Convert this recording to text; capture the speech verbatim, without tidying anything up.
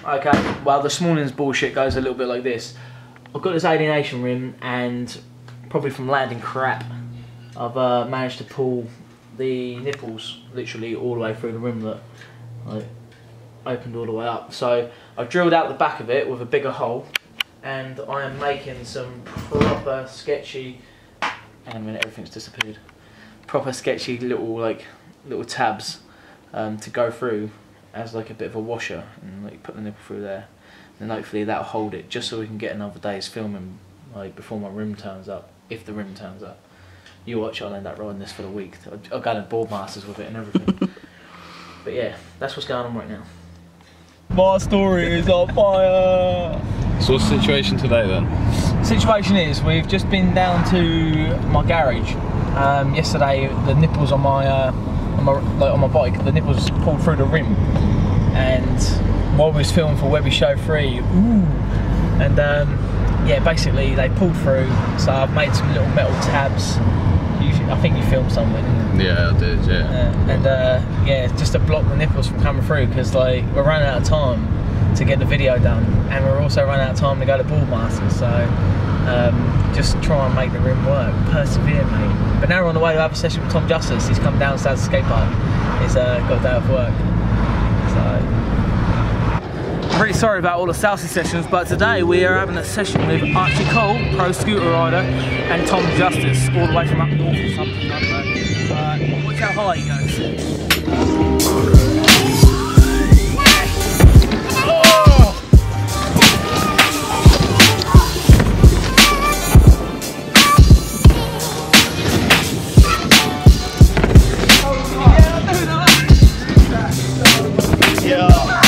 Okay, well this morning's bullshit goes a little bit like this. I've got this alienation rim and probably from landing crap, I've uh, managed to pull the nipples literally all the way through the rimlet. Like, opened all the way up. So I've drilled out the back of it with a bigger hole and I am making some proper sketchy, and a minute, everything's disappeared. Proper sketchy little like little tabs um, to go through as like a bit of a washer, and like put the nipple through there, and hopefully that'll hold it just so we can get another day's filming like before my rim turns up, if the rim turns up. You watch, I'll end up riding this for the week. I'll go to board masters with it and everything. But yeah, that's what's going on right now. My story is on fire. So what's the situation today then? Situation is, we've just been down to my garage. Um, yesterday, the nipples on my uh, on my like on my bike, the nipples pulled through the rim, and while we was filming for Webbie Show Three, ooh, and um, yeah, basically they pulled through. So I've made some little metal tabs. You, I think you filmed something, didn't you? Yeah, I did. Yeah. Uh, and uh, yeah, just to block the nipples from coming through, because like we're running out of time to get the video done, and we're also running out of time to go to Boardmasters. So um, just try and make the rim work. Persevere, mate. But now we're on the way to have a session with Tom Justice. He's come down to Southsea skate park. He's uh, got a day off work. So. I'm really sorry about all the Southsea sessions, but today we are having a session with Archie Cole, pro scooter rider, and Tom Justice, all the way from up north or something, I don't know. Uh, watch how high he goes. Yeah.